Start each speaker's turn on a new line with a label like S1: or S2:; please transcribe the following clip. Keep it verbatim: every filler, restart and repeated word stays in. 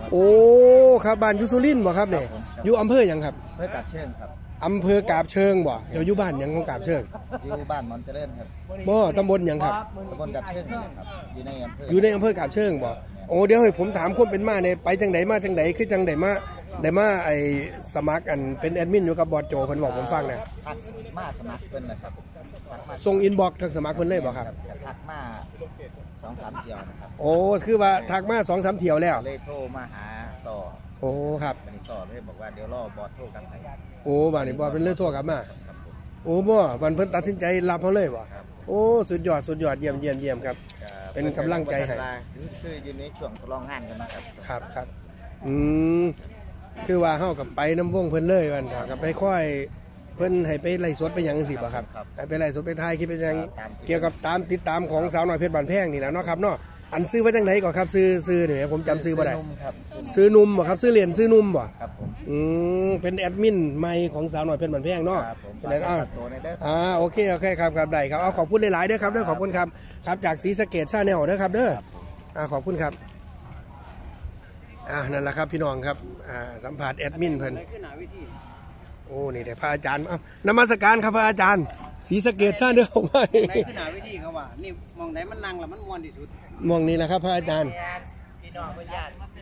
S1: โอ้ครับบ้านอยู่สุรินทร์บ่ครับเนี่ยอยู่อำเภอหยังครับ
S2: อำเภอกาบเชิงครับ
S1: อำเภอกาบเชิงบ่เดี๋ยวอยู่บ้านหยังของกาบเชิง
S2: อยู่บ้านมอนเจริญครับ
S1: บ่ตำบลหยังครับ
S2: ตำบลกาบเชิงครับอยู่ในอำเภอ
S1: อยู่ในอำเภอกาบเชิงบ่โอ้เดี๋ยวให้ผมถามความเป็นมาเนี่ยไปจังไดมาจังไดคือจังไดมาได้มาไอ้สมัครอันเป็นแอดมินอยู่กับบอสโจเพิ่นบอกผมฟังนะ
S2: ทักมาสมัครเพิ่นนะครับ
S1: ส่งอินบ็อกซ์ทางสมัครเพิ่นเลยบ่ครับ
S2: ทักมาสองสามเที่ยวนะครับ
S1: โอ้คือว่าทักมาสองสามเที่ยวแล้ว
S2: เลยโทรมาหาสอ
S1: โอ้ครับ
S2: บัดนี้สอเลยบอกว่าเดี๋ยวรอบอสโทรกลับให้
S1: โอ้บัดนี้บอสเป็นเลยโทรกลับมาโอ้บ่วันเพิ่นตัดสินใจรับเฮาเลยบ่โอ้สุดยอดสุดยอดเยี่ยมเยี่ยมเยี่ยมครับเป็นกำลังใจให้
S2: คืออยู่ในช่วงทดลองงานกันนะครับ
S1: ครับครับอืมคือว่าเฮากับไปน้ำวงเพิ่นเลยวันกับไปค่อยเพิ่นให้ไปไล่สดไปหยังสิบ่ครับให้ไปไล่สดไปถ่ายคลิปไปยังเกี่ยวกับตามติดตามของสาวน้อยเพชรบ้านแพงนี่แหละเนาะครับเนาะอันซื้อไว้จังไหนก่อนครับซื้อซื้อนี่ผมจำซื้อบ่ได้ซื้อนุ่มบ่ครับซื้อเหรียญซื้อนุ่มบ่
S2: ครับผม
S1: อืมเป็นแอดมินใหม่ของสาวน้อยเพชรบ้านแพงเนาะเป็นอ่าอ่าโอเคโอเคครับครับได้ครับเอาขอบคุณหลายๆเด้อครับเด้อขอบคุณครับครับจากศรีสะเกษชาแนลเด้อครับเด้ออ่าขอบคุณครับอ่านั่นแหละครับพี่น้องครับอ่าสัมผัสแอดมินเพิ่นโอ้นี่เดี๋ยวพระอาจารย์เอานมัสการครับพระอาจารย์ศรีสะเกษชาแนลว่าไหน
S3: ขึ้นหาวิธีเขาว่านี่มองไหนมันนั่งแล้วมันม้วนที่สุด
S1: มองนี่แหละครับพระอาจารย์